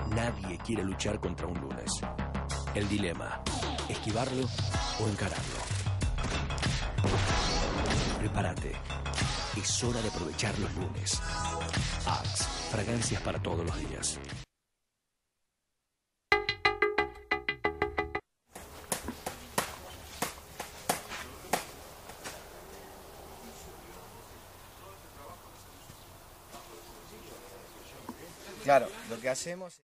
Nadie quiere luchar contra un lunes. El dilema, esquivarlo o encararlo. Prepárate. Es hora de aprovechar los lunes. Axe, fragancias para todos los días. Claro, lo que hacemos...